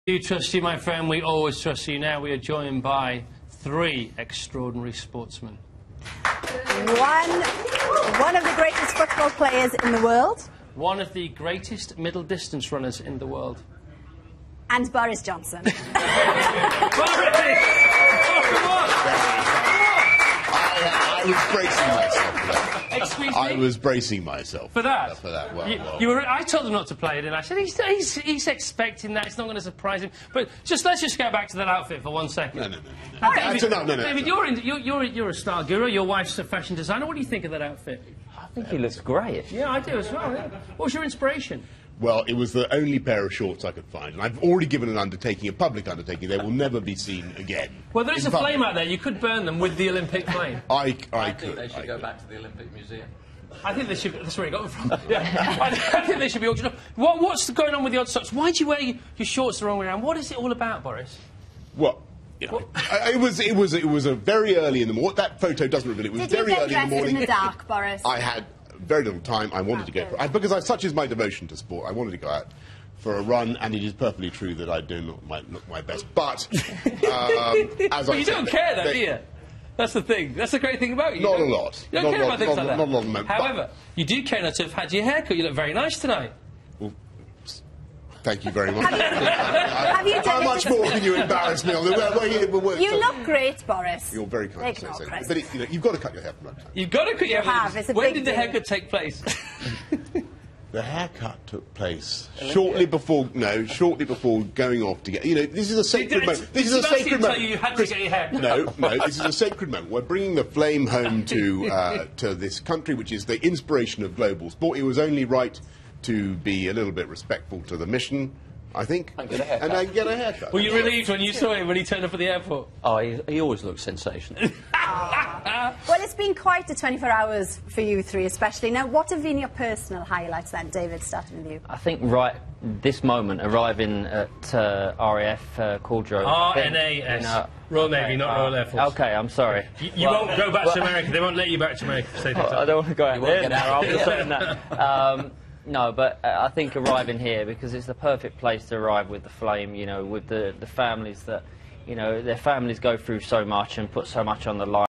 You trust you, my friend. We always trust you. Now we are joined by three extraordinary sportsmen. One of the greatest football players in the world. One of the greatest middle distance runners in the world. And Boris Johnson. I was bracing myself for that. Excuse me? I was bracing myself. For that? For that, well. I told him not to play it, and I said, he's expecting that. It's not going to surprise him. But let's just go back to that outfit for 1 second. No. David, you're a star guru. Your wife's a fashion designer. What do you think of that outfit? I think he looks great. Yeah, I do as well. Yeah. What was your inspiration? Well, it was the only pair of shorts I could find. And I've already given an undertaking, a public undertaking. They will never be seen again. Well, there is a flame out there. You could burn them with the Olympic flame. I think they should go back to the Olympic Museum. I think they should. That's where he got them from. Yeah. I think they should be auctioned off. What's going on with the odd socks? Why do you wear your shorts the wrong way around? What is it all about, Boris? Well, you know, it was a very early in the morning. That photo doesn't reveal it. It was Did you very get early in the dressed morning. in the dark, Boris? I had very little time. I wanted to go because such is my devotion to sport. I wanted to go out for a run, and it is perfectly true that I do not look my best. But as But you don't care, though, do you? That's the thing. That's the great thing about you. Not a lot. You don't care about things like that. Not a lot. However, you do care not to have had your haircut. You look very nice tonight. Well, thank you very much. Have you done How much more can you embarrass me on the You look great, Boris. You're very kind. Take no credit. But you've got to cut your hair from time to time. You've got to cut your hair. It's a When big did the deal. haircut take place? The haircut took place shortly before going off to get. You know, this is a sacred moment. This is a sacred moment. You had to get your hair cut. No, this is a sacred moment. We're bringing the flame home to this country, which is the inspiration of global sport. It was only right to be a little bit respectful to the mission, I think, and get a haircut. Were you relieved when you saw him when he turned up at the airport? Oh, he always looks sensational. Well, it's been quite the 24 hours for you three, especially. Now, what have been your personal highlights then, David, starting with you? I think right this moment, arriving at RAF Caldro. RNAS. Royal Navy, not Royal Air Force. Okay, I'm sorry. You won't go back to America. They won't let you back to America. I don't want to go out there. After saying that. No, but I think arriving here, because it's the perfect place to arrive with the flame, you know, with the families that, you know, their families go through so much and put so much on the line.